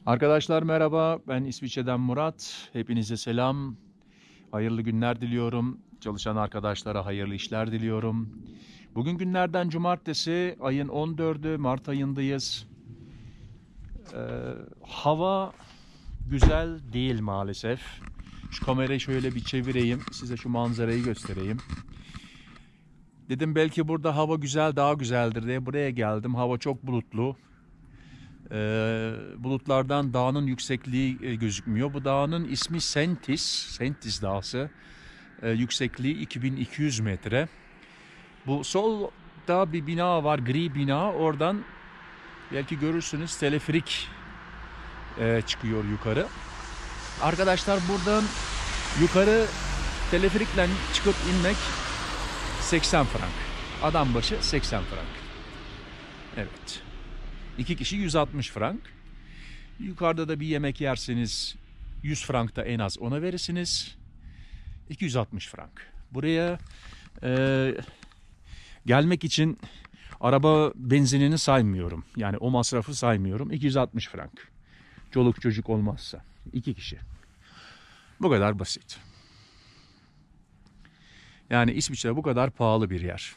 Arkadaşlar merhaba, ben İsviçre'den Murat. Hepinize selam. Hayırlı günler diliyorum. Çalışan arkadaşlara hayırlı işler diliyorum. Bugün günlerden cumartesi, ayın 14'ü, Mart ayındayız. Ee, Hava güzel değil maalesef. Şu kamerayı şöyle bir çevireyim, size şu manzarayı göstereyim. Dedim belki burada hava güzel, daha güzeldir diye buraya geldim. Hava çok bulutlu. Bulutlardan dağın yüksekliği gözükmüyor. Bu dağın ismi Sentis, Sentis Dağı. Yüksekliği 2200 metre. Bu solda bir bina var, gri bina. Oradan belki görürsünüz teleferik çıkıyor yukarı. Arkadaşlar buradan yukarı teleferikle çıkıp inmek 80 frank. Adam başı 80 frank. Evet. İki kişi 160 frank. Yukarıda da bir yemek yerseniz 100 frank da en az ona verirsiniz. 260 frank. Buraya gelmek için araba benzinini saymıyorum. Yani o masrafı saymıyorum. 260 frank. Çoluk çocuk olmazsa. 2 kişi. Bu kadar basit. Yani İsviçre bu kadar pahalı bir yer.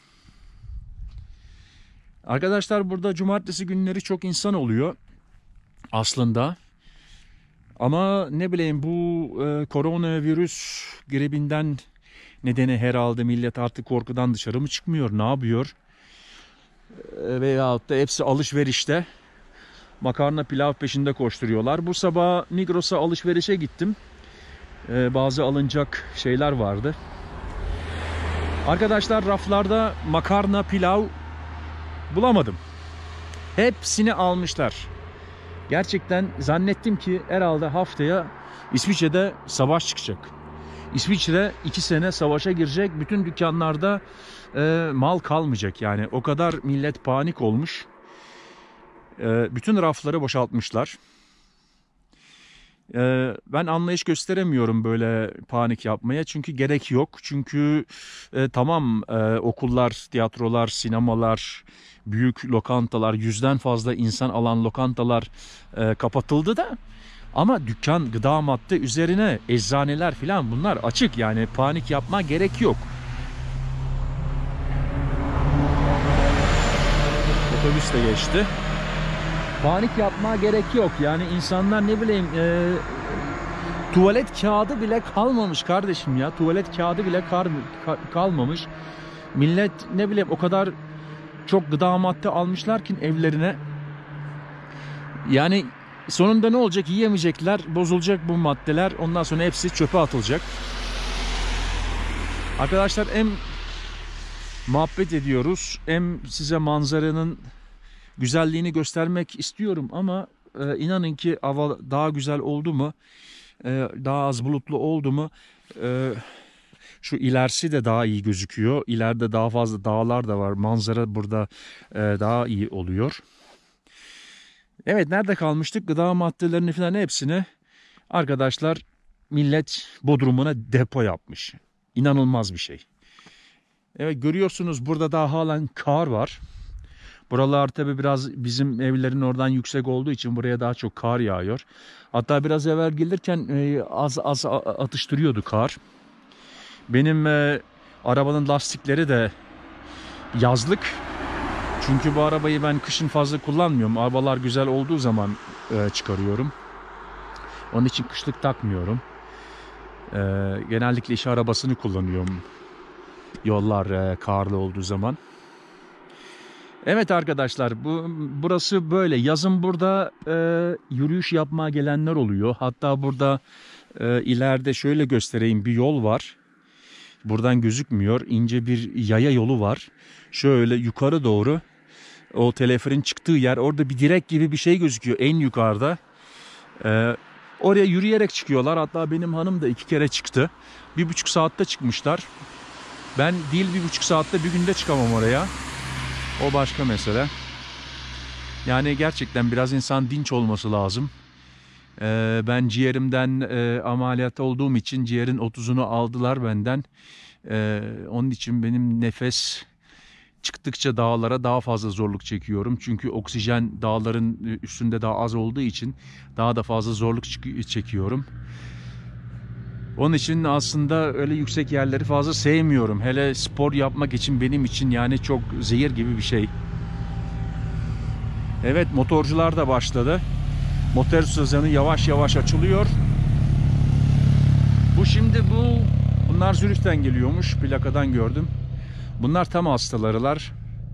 Arkadaşlar burada cumartesi günleri çok insan oluyor. Aslında. Ama ne bileyim bu koronavirüs gribinden nedeni herhalde millet artık korkudan dışarı mı çıkmıyor, ne yapıyor? Veyahut da hepsi alışverişte makarna pilav peşinde koşturuyorlar. Bu sabah Migros'a alışverişe gittim. Bazı alınacak şeyler vardı. Arkadaşlar raflarda makarna pilav bulamadım. Hepsini almışlar. Gerçekten zannettim ki herhalde haftaya İsviçre'de savaş çıkacak. İsviçre 2 sene savaşa girecek. Bütün dükkanlarda mal kalmayacak. Yani o kadar millet panik olmuş. Bütün rafları boşaltmışlar. Ben anlayış gösteremiyorum böyle panik yapmaya. Çünkü gerek yok. Çünkü tamam okullar, tiyatrolar, sinemalar, büyük lokantalar, 100'den fazla insan alan lokantalar kapatıldı da. Ama dükkan, gıda madde üzerine eczaneler filan bunlar açık. Yani panik yapma gerek yok. Otobüs de geçti. Panik yapma gerek yok. Yani insanlar ne bileyim tuvalet kağıdı bile kalmamış kardeşim ya. Tuvalet kağıdı bile kalmamış. Millet ne bileyim o kadar çok gıda madde almışlar ki evlerine. Yani sonunda ne olacak? Yiyemeyecekler, bozulacak bu maddeler. Ondan sonra hepsi çöpe atılacak. Arkadaşlar hem muhabbet ediyoruz hem size manzaranın güzelliğini göstermek istiyorum ama inanın ki hava daha güzel oldu mu, daha az bulutlu oldu mu, şu ilerisi de daha iyi gözüküyor. İleride daha fazla dağlar da var. Manzara burada daha iyi oluyor. Evet, nerede kalmıştık? Gıda maddelerini falan hepsini arkadaşlar millet bodrumuna depo yapmış. İnanılmaz bir şey. Evet, görüyorsunuz burada daha halen kar var. Buralar tabi biraz bizim evlerin oradan yüksek olduğu için buraya daha çok kar yağıyor. Hatta biraz evvel gelirken az az atıştırıyordu kar. Benim arabanın lastikleri de yazlık. Çünkü bu arabayı ben kışın fazla kullanmıyorum. Havalar güzel olduğu zaman çıkarıyorum. Onun için kışlık takmıyorum. Genellikle iş arabasını kullanıyorum. Yollar karlı olduğu zaman. Evet arkadaşlar, burası böyle. Yazın burada yürüyüş yapmaya gelenler oluyor. Hatta burada ileride şöyle göstereyim, bir yol var. Buradan gözükmüyor. İnce bir yaya yolu var. Şöyle yukarı doğru o teleferin çıktığı yer, orada bir direk gibi bir şey gözüküyor en yukarıda. Oraya yürüyerek çıkıyorlar. Hatta benim hanım da 2 kere çıktı. 1,5 saatte çıkmışlar. Ben değil 1,5 saatte bir günde çıkamam oraya. O başka mesele. Yani gerçekten biraz insan dinç olması lazım. Ben ciğerimden ameliyat olduğum için ciğerin 30'unu aldılar benden. Onun için benim nefes çıktıkça dağlara daha fazla zorluk çekiyorum. Çünkü oksijen dağların üstünde daha az olduğu için daha da fazla zorluk çekiyorum. Onun için aslında öyle yüksek yerleri fazla sevmiyorum. Hele spor yapmak için benim için yani çok zehir gibi bir şey. Evet, motorcular da başladı. Motor sezonu yavaş yavaş açılıyor. Bunlar Zürih'ten geliyormuş. Plakadan gördüm. Bunlar tam hastalarılar.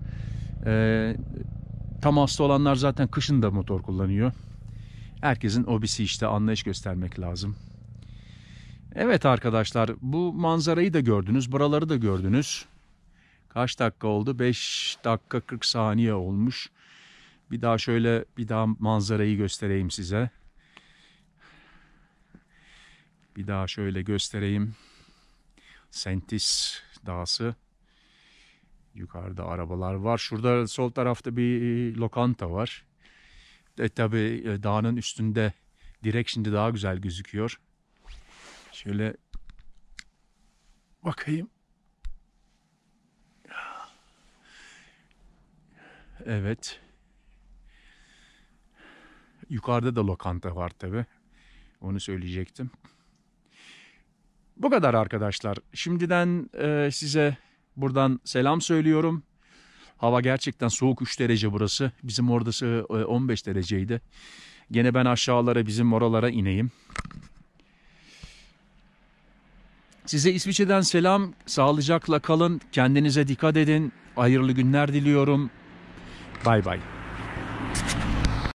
Tam hasta olanlar zaten kışın da motor kullanıyor. Herkesin hobisi işte, anlayış göstermek lazım. Evet arkadaşlar, bu manzarayı da gördünüz. Buraları da gördünüz. Kaç dakika oldu? 5 dakika 40 saniye olmuş. Bir daha manzarayı göstereyim size. Bir daha şöyle göstereyim. Sentis Dağısı. Yukarıda arabalar var. Şurada sol tarafta bir lokanta var. Tabii dağın üstünde direkt şimdi daha güzel gözüküyor. Şöyle bakayım. Evet. Yukarıda da lokanta var tabii. Onu söyleyecektim. Bu kadar arkadaşlar. Şimdiden size buradan selam söylüyorum. Hava gerçekten soğuk, 3 derece burası. Bizim oradası 15 dereceydi. Gene ben aşağılara, bizim oralara ineyim. Size İsviçre'den selam. Sağlıcakla kalın. Kendinize dikkat edin. Hayırlı günler diliyorum. Bay bay.